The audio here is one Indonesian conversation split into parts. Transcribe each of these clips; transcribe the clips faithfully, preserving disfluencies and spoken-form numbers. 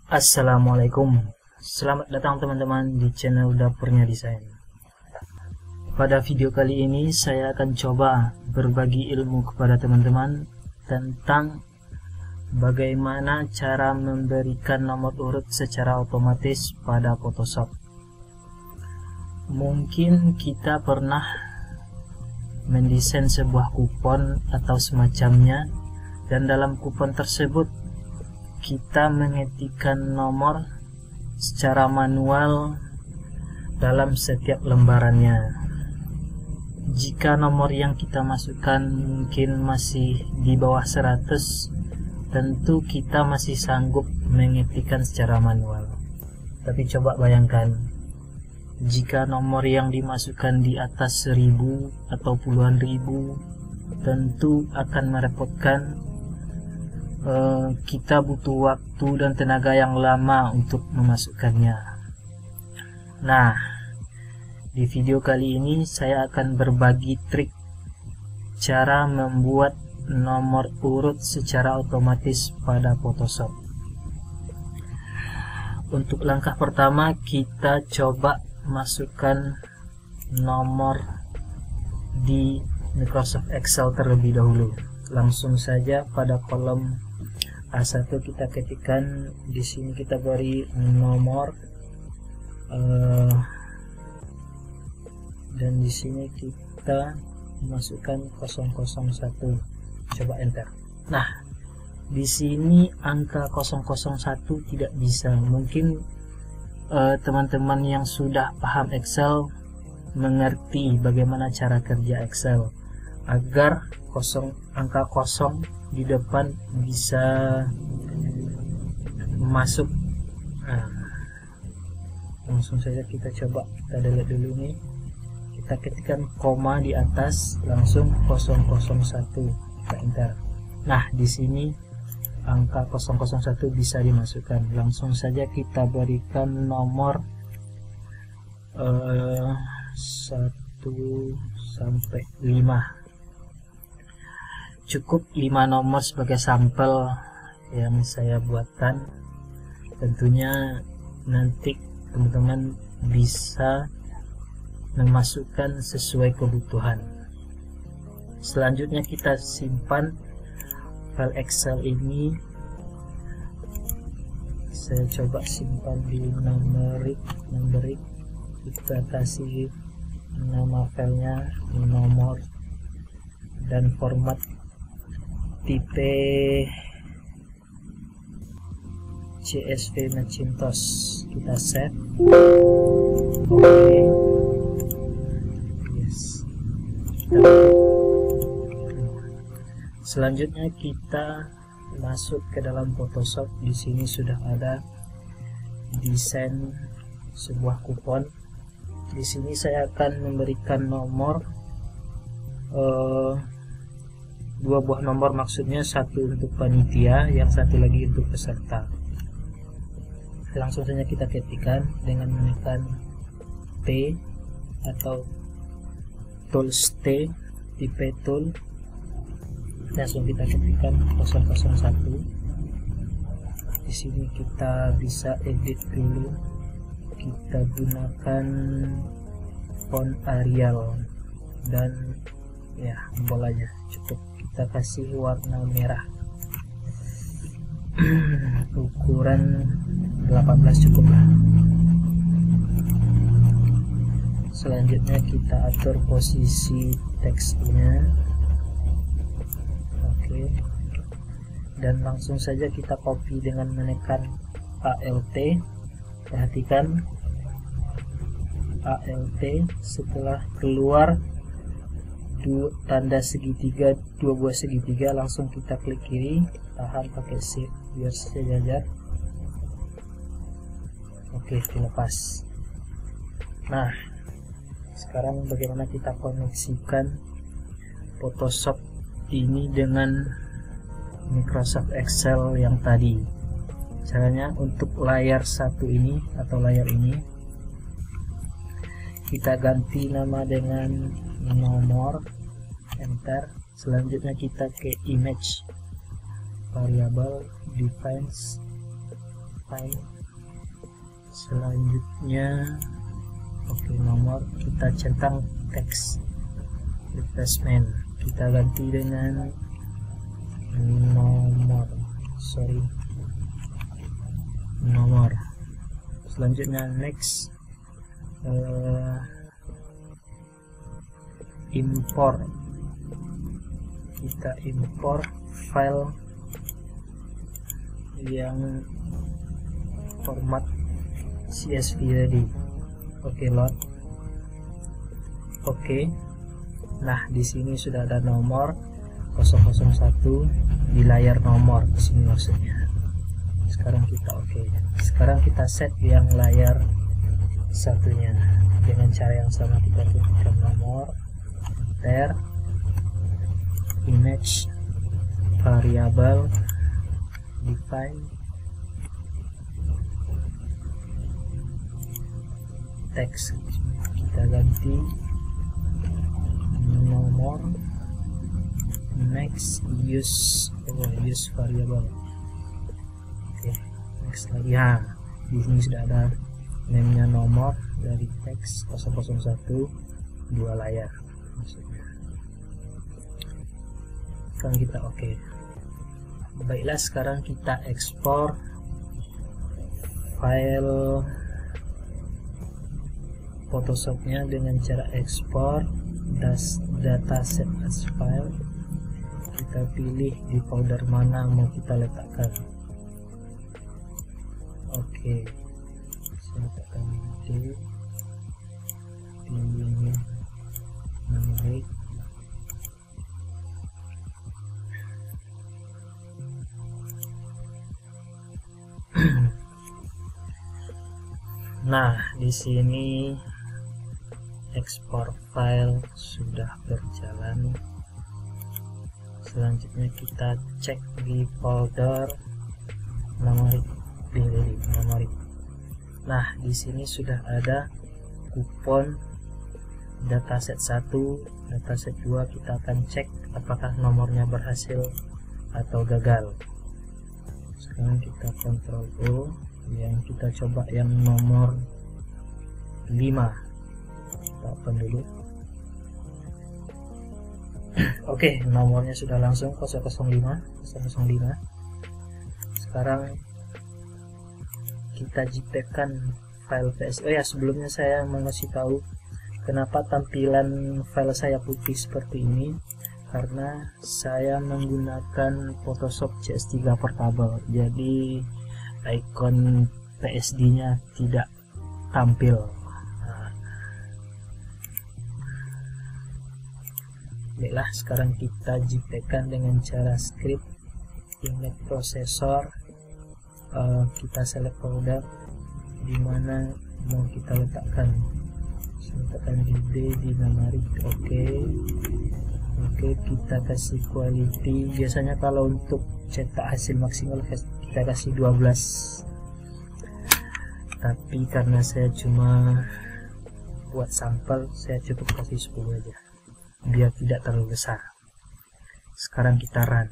Assalamualaikum, selamat datang teman-teman di channel Dapurnya Desain. Pada video kali ini saya akan coba berbagi ilmu kepada teman-teman tentang bagaimana cara memberikan nomor urut secara otomatis pada Photoshop. Mungkin kita pernah mendesain sebuah kupon atau semacamnya, dan dalam kupon tersebut kita mengetikkan nomor secara manual dalam setiap lembarannya. Jika nomor yang kita masukkan mungkin masih di bawah seratus, tentu kita masih sanggup mengetikkan secara manual. Tapi coba bayangkan, jika nomor yang dimasukkan di atas seribu atau puluhan ribu, tentu akan merepotkan. Uh, kita butuh waktu dan tenaga yang lama untuk memasukkannya. Nah, di video kali ini saya akan berbagi trik cara membuat nomor urut secara otomatis pada Photoshop. Untuk langkah pertama, kita coba masukkan nomor di Microsoft Excel terlebih dahulu. Langsung saja pada kolom A satu kita ketikkan, di sini kita beri nomor uh, dan di sini kita masukkan nol nol satu. Coba enter. Nah, di sini angka nol nol satu tidak bisa. Mungkin teman-teman uh, yang sudah paham Excel mengerti bagaimana cara kerja Excel agar kosong angka kosong di depan bisa masuk. Nah, langsung saja kita coba, kita delete dulu nih, kita ketikkan koma di atas, langsung nol nol satu, kita enter. Nah, di sini angka nol nol satu bisa dimasukkan. Langsung saja kita berikan nomor uh, satu sampai lima. Cukup lima nomor sebagai sampel yang saya buatkan. Tentunya nanti teman-teman bisa memasukkan sesuai kebutuhan. Selanjutnya kita simpan file Excel ini. Saya coba simpan di numerik, numerik. Kita kasih nama filenya nomor dan format tipe C S V Macintosh. Kita save. Oke, okay. Yes. Selanjutnya kita masuk ke dalam Photoshop. Di sini sudah ada desain sebuah kupon. Di sini saya akan memberikan nomor uh, dua buah nomor, maksudnya satu untuk panitia, yang satu lagi untuk peserta. Langsung saja kita ketikkan dengan menekan T atau tools T, tipe tool. Langsung kita ketikkan nol nol satu. Di sini kita bisa edit dulu. Kita gunakan font Arial dan ya bolanya cukup. Kita kasih warna merah. Ukuran delapan belas cukup lah. Selanjutnya kita atur posisi teksnya. Oke. Dan langsung saja kita copy dengan menekan Alt. Perhatikan Alt, setelah keluar dua tanda segitiga, dua buah segitiga, langsung kita klik kiri, tahan pakai shift biar sejajar. Oke, dilepas. Nah, sekarang bagaimana kita koneksikan Photoshop ini dengan Microsoft Excel yang tadi. Caranya, untuk layar satu ini atau layar ini kita ganti nama dengan nomor, enter. Selanjutnya kita ke image, variable, defines, file. Selanjutnya oke, okay, nomor kita centang teks replacement, kita ganti dengan nomor, sorry nomor. Selanjutnya next, uh, import, kita import file yang format C S V tadi. Oke, load. Oke. Nah, di sini sudah ada nomor nol nol satu di layar nomor di sini maksudnya. Sekarang kita oke. Sekarang kita set yang layar satunya dengan cara yang sama, kita ketikkan nomor, enter, image, variable, define, teks kita ganti nomor, next use oh, use variable. Oke, next lagi. Ya, di sini sudah ada namenya nomor dari teks nol nol satu, dua layar maksudnya. Sekarang kita oke. Okay. Baiklah, sekarang kita ekspor file Photoshopnya dengan cara ekspor das dataset as file. Kita pilih di folder mana mau kita letakkan. Oke, saya letakkan di di ini menarik. Nah, di sini ekspor file sudah berjalan. Selanjutnya kita cek di folder memory, pilih memory. Nah, di sini sudah ada kupon dataset satu, dataset dua. Kita akan cek apakah nomornya berhasil atau gagal. Sekarang kita kontrol O, yang kita coba yang nomor lima. Kita open dulu. Oke, nomornya sudah langsung nol nol lima nol nol lima. Sekarang kita jpeg-kan file P S D. Oh ya, sebelumnya saya mau ngasih tahu kenapa tampilan file saya putih seperti ini, karena saya menggunakan Photoshop C S tiga Portable. Jadi icon P S D-nya tidak tampil. Nah, baiklah, sekarang kita jpeg-kan dengan cara script image processor. Uh, kita select folder di mana mau kita letakkan. Saya letakkan di D di memory. Oke. Okay. Oke, okay, kita kasih quality. Biasanya kalau untuk cetak hasil maksimal kita kasih dua belas, tapi karena saya cuma buat sampel, saya cukup kasih sepuluh aja biar tidak terlalu besar. Sekarang kita run,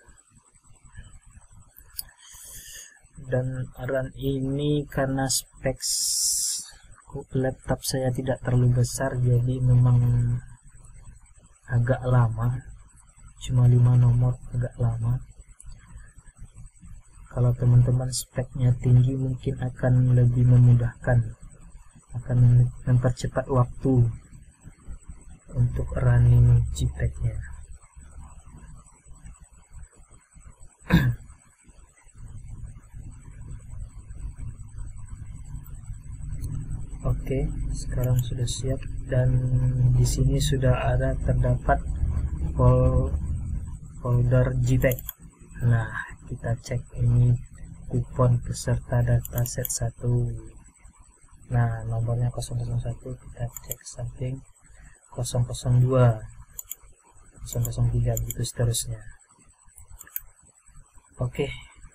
dan run ini karena specs laptop saya tidak terlalu besar, jadi memang agak lama, cuma lima nomor, agak lama. Kalau teman-teman speknya tinggi mungkin akan lebih memudahkan, akan mempercepat waktu untuk running jpeg-nya. Oke, sekarang sudah siap, dan di sini sudah ada terdapat folder jpeg. Nah, kita cek ini kupon peserta dataset satu. Nah, nomornya nol nol satu, kita cek samping nol nol dua, nol nol tiga, gitu seterusnya. Oke,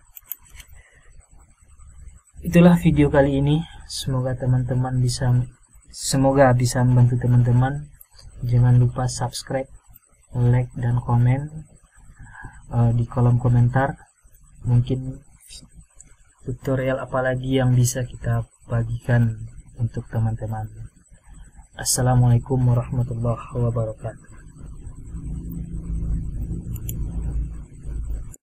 itulah video kali ini. Semoga teman-teman bisa semoga bisa membantu teman-teman. Jangan lupa subscribe, like, dan komen uh, di kolom komentar. Mungkin tutorial apalagi yang bisa kita bagikan untuk teman-teman. Assalamualaikum warahmatullahi wabarakatuh.